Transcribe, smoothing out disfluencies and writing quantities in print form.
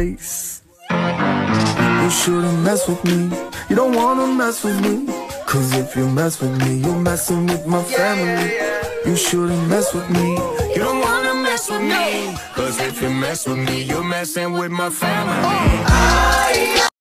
face. You shouldn't mess with me, you don't wanna mess with me. Cause if you mess with me, you're messing with my family. You shouldn't mess with me, you don't wanna mess with me. Cause if you mess with me, you're messing with my family.